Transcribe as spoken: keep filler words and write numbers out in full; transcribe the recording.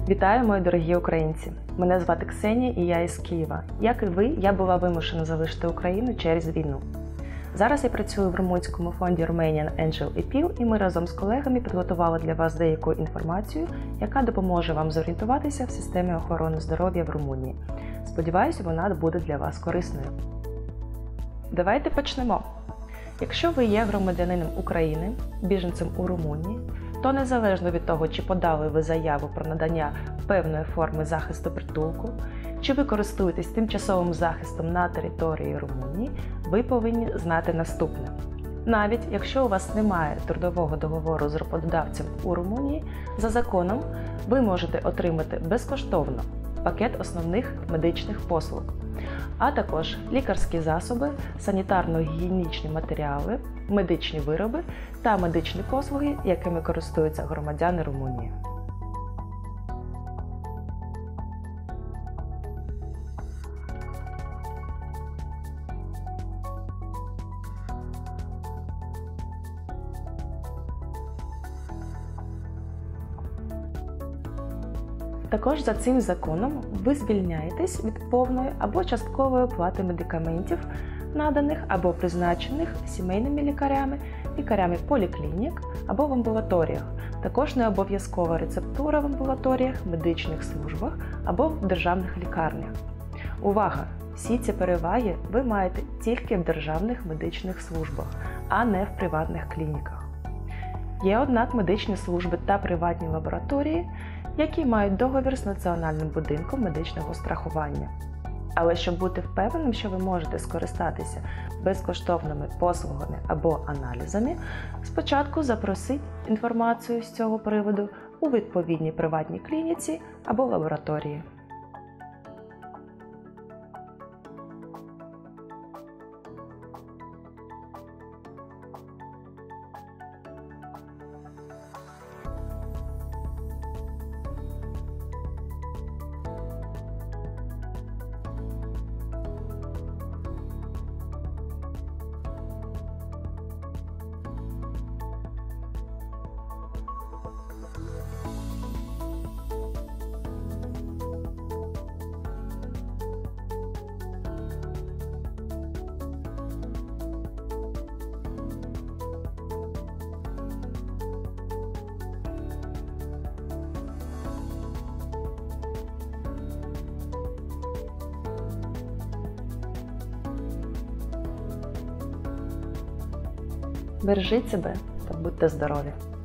Вітаю, мої дорогі українці! Мене звати Ксенія і я із Києва. Як і ви, я була вимушена залишити Україну через війну. Зараз я працюю в румунському фонді Romanian Angel і пі і ми разом з колегами підготували для вас деяку інформацію, яка допоможе вам зорієнтуватися в системі охорони здоров'я в Румунії. Сподіваюся, вона буде для вас корисною. Давайте почнемо! Якщо ви є громадянином України, біженцем у Румунії, то незалежно від того, чи подали ви заяву про надання певної форми захисту притулку, чи ви користуєтесь тимчасовим захистом на території Румунії, ви повинні знати наступне. Навіть якщо у вас немає трудового договору з роботодавцем у Румунії, за законом ви можете отримати безкоштовно пакет основних медичних послуг, а також лікарські засоби, санітарно-гігієнічні матеріали, медичні вироби та медичні послуги, якими користуються громадяни Румунії. Також за цим законом ви звільняєтесь від повної або часткової оплати медикаментів, наданих або призначених сімейними лікарями, лікарями поліклінік або в амбулаторіях. Також не обов'язкова рецептура в амбулаторіях, медичних службах або в державних лікарнях. Увага! Всі ці переваги ви маєте тільки в державних медичних службах, а не в приватних клініках. Є, однак, медичні служби та приватні лабораторії, які мають договір з Національним будинком медичного страхування. Але щоб бути впевненим, що ви можете скористатися безкоштовними послугами або аналізами, спочатку запросіть інформацію з цього приводу у відповідній приватній клініці або лабораторії. Бережіть себе та будьте здорові!